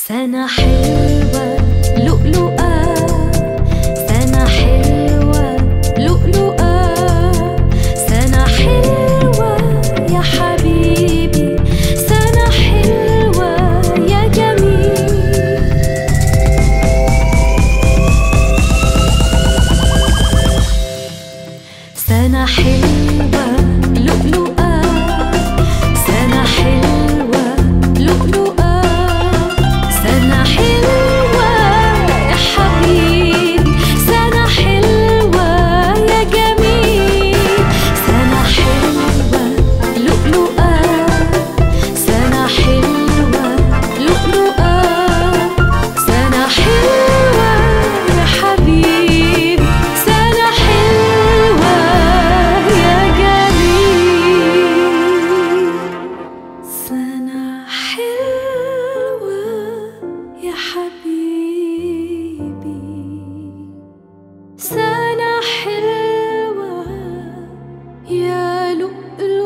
سنة حلوة لؤلؤة، سنة حلوة لؤلؤة، سنة حلوة يا حبيبي، سنة حلوة يا جميل. سنة حلوة لؤلؤة، سنة حلوة لؤلؤة، سنة حلوة يا حبيبي، سنة حلوة يا جميل. سنة حلوة لؤلؤة، سنة حلوة لؤلؤة، سنة حلوة يا حبيبي، سنة حلوة يا جميل. سنة حلوة يا حبيبي، سنة حلوة يا لؤلؤة.